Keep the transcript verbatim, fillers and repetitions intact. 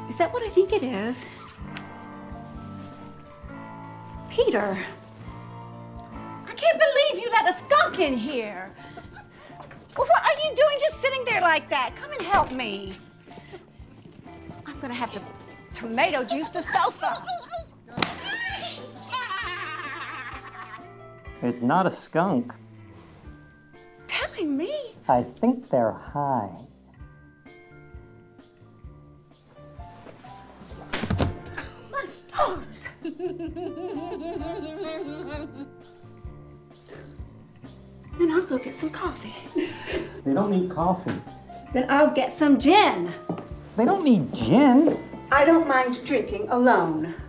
Is that what I think it is? Peter, I can't believe you let a skunk in here. What are you doing just sitting there like that? Come and help me. I'm gonna have to tomato juice the sofa. It's not a skunk. Telling me? I think they're high. My stars. Then I'll go get some coffee. They don't need coffee. Then I'll get some gin. They don't need gin. I don't mind drinking alone.